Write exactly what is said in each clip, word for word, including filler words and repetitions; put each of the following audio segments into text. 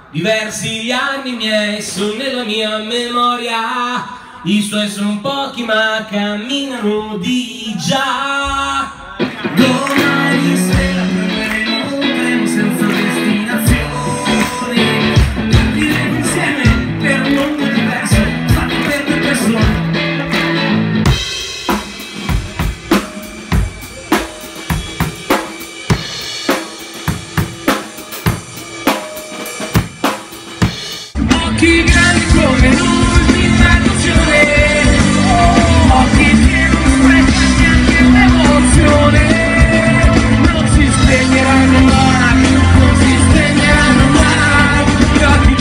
Diversi gli anni miei sono nella mia memoria, i suoi sono pochi ma camminano di già. Domani sera prenderemo un treno senza destinazione, partiremo insieme per un mondo diverso, fatto per due persone. Occhi grandi come l'ultima emozione, occhi che non sprecano neanche l'emozione, non si spegneranno mai, non si spegneranno mai, gli occhi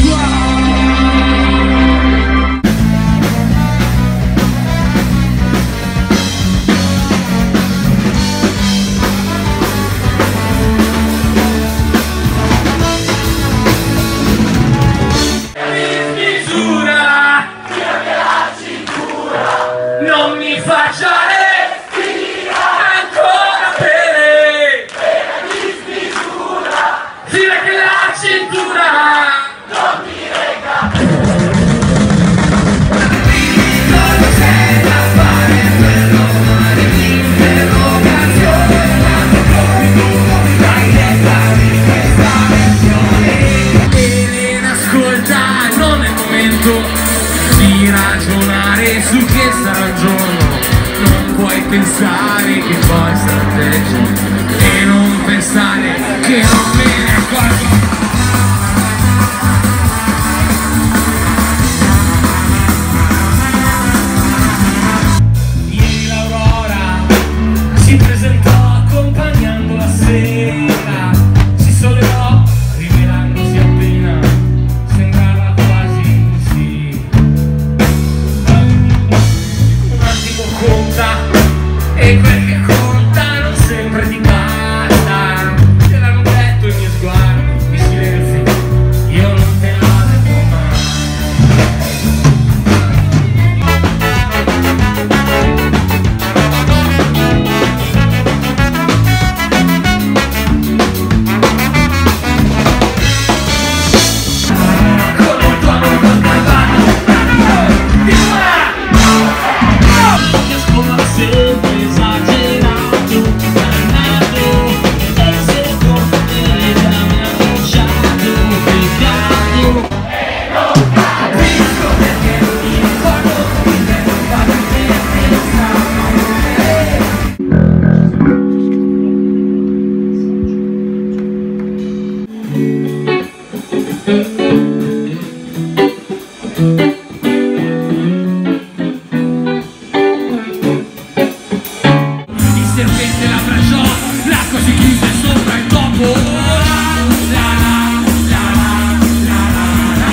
non mi faccia respirare ancora bene, bene mi smisura, fino a che la cintura non mi regga. Cosa c'è da fare per domani? L'interrogazione, quanto corri tu, dai dettagli di questa versione. Elena, ascolta, non è il momento di ragionare su che sarà il giorno, non puoi pensare che poi sarà peggio e non pensare che non me ne accorgo. Ieri l'Aurora si presentò accompagnando la sera, si sollevò rivelandosi appena, sembrava quasi sì. Conta, e quel che conta non sempre ti basta. Te l'hanno detto i miei sguardi, i silenzi, io non te l'ho detto mai. Con un tuo amore col calvario, sempre esagerato, dannato, e secondo me da me ha lasciato peccato. E non capisco perché non mi ricordo di te, non vado in te il serpente l'abbracciò, l'acqua si chiuse sopra il topo. La la la la la la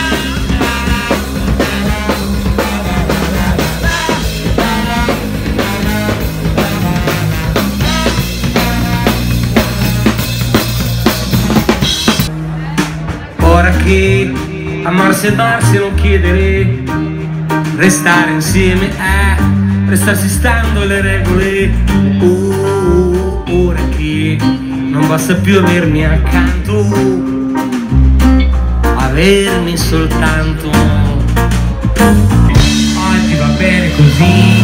la. Ora che amarsi e darsi non chiedere, restare insieme è restarsi stando le regole. Oh, ora che non basta più avermi accanto, avermi soltanto. Oggi va bene così.